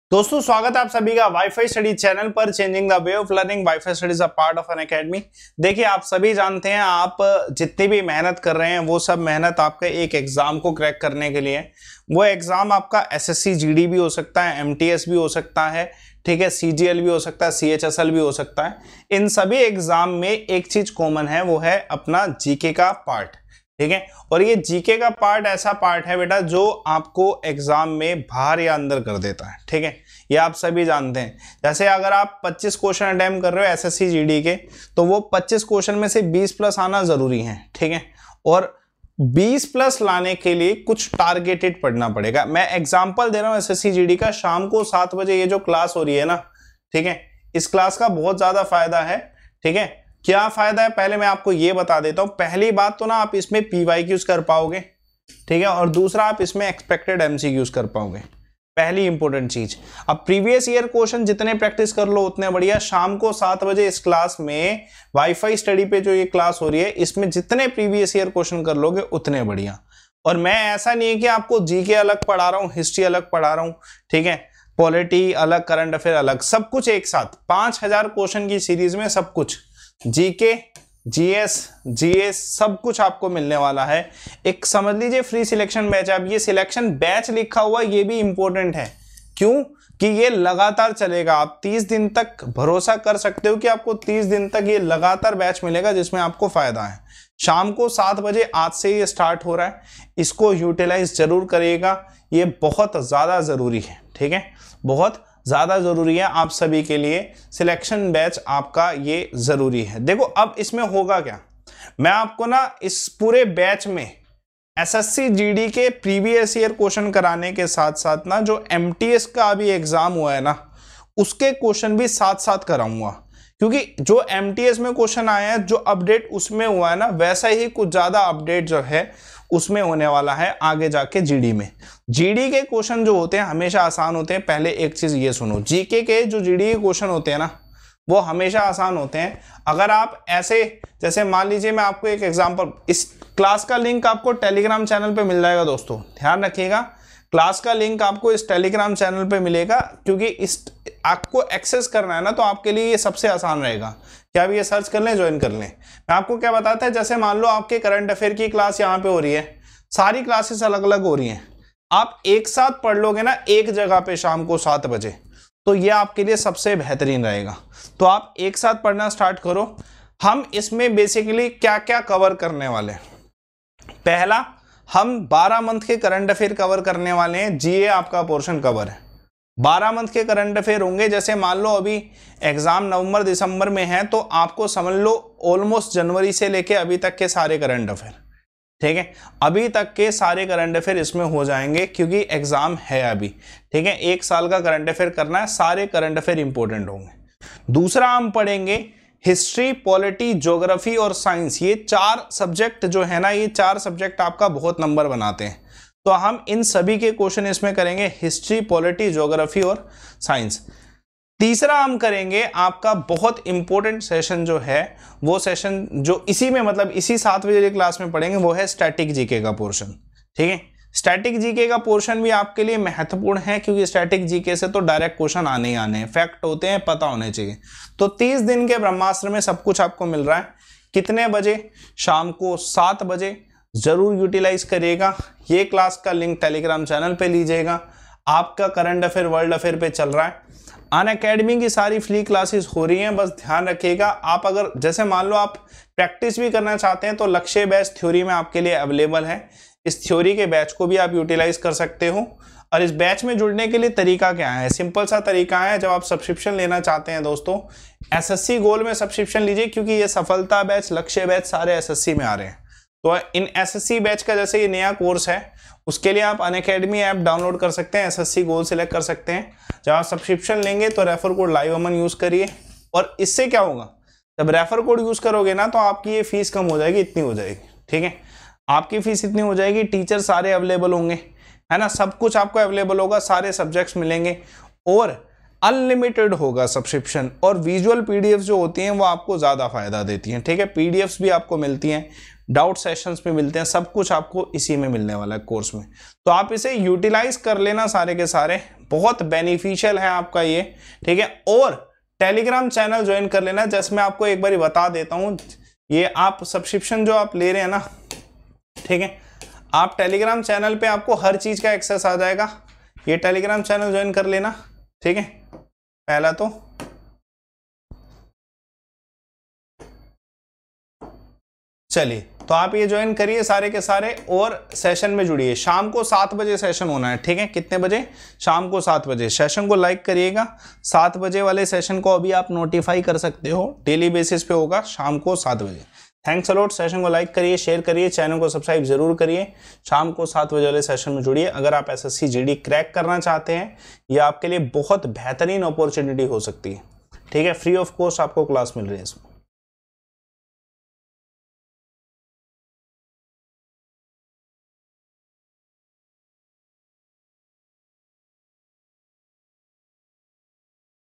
दोस्तों स्वागत है आप सभी का वाईफाई स्टडी चैनल पर। Changing the way of learning, WiFi study is a part of Unacademy. देखिए आप सभी जानते हैं, आप जितनी भी मेहनत कर रहे हैं वो सब मेहनत आपके एक एग्जाम को क्रैक करने के लिए। वो एग्जाम आपका एसएससी जीडी भी हो सकता है, एमटीएस भी हो सकता है, ठीक है, सीजीएल भी हो सकता है, सीएचएसएल भी हो सकता है। इन सभी एग्जाम में एक चीज कॉमन है, वो है अपना जीके का पार्ट, ठीक है। और ये जीके का पार्ट ऐसा पार्ट है बेटा जो आपको एग्जाम में बाहर या अंदर कर देता है, ठीक है। ये आप सभी जानते हैं। जैसे अगर आप 25 क्वेश्चन अटेम्प्ट कर रहे हो एसएससी जीडी के, तो वो 25 क्वेश्चन में से 20 प्लस आना जरूरी है, ठीक है। और 20 प्लस लाने के लिए कुछ टारगेटेड पढ़ना पड़ेगा। मैं एग्जाम्पल दे रहा हूँ एसएससी जीडी का। शाम को 7 बजे ये जो क्लास हो रही है ना, ठीक है, इस क्लास का बहुत ज्यादा फायदा है, ठीक है। क्या फायदा है पहले मैं आपको ये बता देता हूं। पहली बात तो ना आप इसमें पीवाईक्यूज कर पाओगे, ठीक है, और दूसरा आप इसमें एक्सपेक्टेड एमसीक्यूज कर पाओगे, पहली इंपॉर्टेंट चीज। अब प्रीवियस ईयर क्वेश्चन जितने प्रैक्टिस कर लो उतने बढ़िया। शाम को 7 बजे इस क्लास में वाईफाई स्टडी पे जो ये क्लास हो रही है, इसमें जितने प्रीवियस ईयर क्वेश्चन कर लोगे उतने बढ़िया। और मैं ऐसा नहीं है कि आपको जीके अलग पढ़ा रहा हूँ, हिस्ट्री अलग पढ़ा रहा हूँ, ठीक है, पॉलिटी अलग, करंट अफेयर अलग, सब कुछ एक साथ 5000 क्वेश्चन की सीरीज में सब कुछ जीके, जीएस, जीएस सब कुछ आपको मिलने वाला है। एक समझ लीजिए फ्री सिलेक्शन बैच। अब ये सिलेक्शन बैच लिखा हुआ ये भी इंपॉर्टेंट है, क्यों कि ये लगातार चलेगा। आप 30 दिन तक भरोसा कर सकते हो कि आपको 30 दिन तक ये लगातार बैच मिलेगा जिसमें आपको फायदा है। शाम को 7 बजे आज से ये स्टार्ट हो रहा है, इसको यूटिलाइज जरूर करिएगा, ये बहुत ज्यादा जरूरी है, ठीक है, बहुत ज्यादा जरूरी है आप सभी के लिए। सिलेक्शन बैच आपका ये जरूरी है। देखो अब इसमें होगा क्या, मैं आपको ना इस पूरे बैच में एसएससी जीडी के प्रीवियस ईयर क्वेश्चन कराने के साथ साथ ना जो एमटीएस का अभी एग्जाम हुआ है ना, उसके क्वेश्चन भी साथ साथ कराऊंगा। क्योंकि जो एमटीएस में क्वेश्चन आया है, जो अपडेट उसमें हुआ है ना, वैसा ही कुछ ज्यादा अपडेट जो है उसमें होने वाला है आगे जाके जीडी में। जीडी के क्वेश्चन जो होते हैं हमेशा आसान होते हैं। पहले एक चीज ये सुनो, जीके के जो जीडी के क्वेश्चन होते हैं ना, वो हमेशा आसान होते हैं। अगर आप ऐसे, जैसे मान लीजिए मैं आपको एक एग्जांपल, इस क्लास का लिंक आपको टेलीग्राम चैनल पे मिल जाएगा। दोस्तों ध्यान रखिएगा, क्लास का लिंक आपको इस टेलीग्राम चैनल पे मिलेगा, क्योंकि इस आपको एक्सेस करना है ना, तो आपके लिए ये सबसे आसान रहेगा कि आप ये सर्च कर लें, ज्वाइन कर लें। मैं आपको क्या बताता है, जैसे मान लो आपके करंट अफेयर की क्लास यहाँ पे हो रही है, सारी क्लासेस अलग अलग हो रही हैं, आप एक साथ पढ़ लोगे ना एक जगह पे शाम को 7 बजे, तो ये आपके लिए सबसे बेहतरीन रहेगा। तो आप एक साथ पढ़ना स्टार्ट करो। हम इसमें बेसिकली क्या क्या कवर करने वाले हैं, पहला हम 12 मंथ के करंट अफेयर कवर करने वाले हैं। जीए आपका पोर्शन कवर है, 12 मंथ के करंट अफेयर होंगे। जैसे मान लो अभी एग्जाम नवंबर दिसंबर में है, तो आपको समझ लो ऑलमोस्ट जनवरी से लेके अभी तक के सारे करंट अफेयर, ठीक है, अभी तक के सारे करंट अफेयर इसमें हो जाएंगे, क्योंकि एग्जाम है अभी, ठीक है। 1 साल का करंट अफेयर करना है, सारे करंट अफेयर इंपॉर्टेंट होंगे। दूसरा हम पढ़ेंगे हिस्ट्री, पॉलिटी, ज्योग्राफी और साइंस। ये 4 सब्जेक्ट जो है ना, ये 4 सब्जेक्ट आपका बहुत नंबर बनाते हैं, तो हम इन सभी के क्वेश्चन इसमें करेंगे, हिस्ट्री, पॉलिटी, ज्योग्राफी और साइंस। तीसरा हम करेंगे आपका बहुत इंपॉर्टेंट सेशन जो है, वो सेशन जो इसी में मतलब इसी 7 बजे क्लास में पढ़ेंगे, वो है स्टैटिक जीके का पोर्शन, ठीक है। स्टैटिक जीके का पोर्शन भी आपके लिए महत्वपूर्ण है, क्योंकि स्टैटिक जीके से तो डायरेक्ट क्वेश्चन आने ही आने हैं, फैक्ट होते हैं, पता होने चाहिए। तो 30 दिन के ब्रह्मास्त्र में सब कुछ आपको मिल रहा है। कितने बजे? शाम को 7 बजे। जरूर यूटिलाइज करिएगा। ये क्लास का लिंक टेलीग्राम चैनल पे लीजिएगा। आपका करंट अफेयर, वर्ल्ड अफेयर पे चल रहा है। अनअकैडमी की सारी फ्री क्लासेस हो रही हैं, बस ध्यान रखिएगा। आप अगर जैसे मान लो आप प्रैक्टिस भी करना चाहते हैं, तो लक्ष्य बैच थ्योरी में आपके लिए अवेलेबल है। इस थ्योरी के बैच को भी आप यूटिलाइज कर सकते हो। और इस बैच में जुड़ने के लिए तरीका क्या है? सिंपल सा तरीका है, जब आप सब्सक्रिप्शन लेना चाहते हैं दोस्तों, एसएससी गोल में सब्सक्रिप्शन लीजिए, क्योंकि ये सफलता बैच, लक्ष्य बैच सारे एसएससी में आ रहे हैं। तो इन एसएससी बैच का जैसे ये नया कोर्स है, उसके लिए आप अनअकैडमी ऐप डाउनलोड कर सकते हैं, एसएससी गोल सिलेक्ट कर सकते हैं। जब आप सब्सक्रिप्शन लेंगे तो refer code live Aman use करिए। और इससे क्या होगा, जब रेफर कोड यूज करोगे ना, तो आपकी ये फीस कम हो जाएगी, इतनी हो जाएगी, ठीक है, आपकी फीस इतनी हो जाएगी। टीचर सारे अवेलेबल होंगे, है ना, सब कुछ आपको अवेलेबल होगा, सारे सब्जेक्ट्स मिलेंगे और अनलिमिटेड होगा सब्सक्रिप्शन। और विजुअल पीडीएफ जो होती हैं वो आपको ज्यादा फायदा देती हैं, ठीक है, पीडीएफ्स भी आपको मिलती हैं, डाउट सेशंस में मिलते हैं, सब कुछ आपको इसी में मिलने वाला है कोर्स में। तो आप इसे यूटिलाइज कर लेना सारे के सारे, बहुत बेनिफिशियल है आपका ये, ठीक है। और टेलीग्राम चैनल ज्वाइन कर लेना, जैसे मैं आपको एक बार बता देता हूँ, ये आप सब्सक्रिप्शन जो आप ले रहे हैं ना, ठीक है, आप टेलीग्राम चैनल पे आपको हर चीज का एक्सेस आ जाएगा। ये टेलीग्राम चैनल ज्वाइन कर लेना, ठीक है। पहला तो चलिए, तो आप ये ज्वाइन करिए सारे के सारे और सेशन में जुड़िए। शाम को 7 बजे सेशन होना है, ठीक है। कितने बजे? शाम को 7 बजे। सेशन को लाइक करिएगा। 7 बजे वाले सेशन को अभी आप नोटिफाई कर सकते हो, डेली बेसिस पे होगा शाम को 7 बजे। Thanks a lot. सेशन को लाइक करिए, शेयर करिए, चैनल को सब्सक्राइब जरूर करिए। शाम को 7 बजे वाले सेशन में जुड़िए। अगर आप SSC GD क्रैक करना चाहते हैं, ये आपके लिए बहुत बेहतरीन अपॉर्चुनिटी हो सकती है, ठीक है। फ्री ऑफ कॉस्ट आपको क्लास मिल रही है इसमें।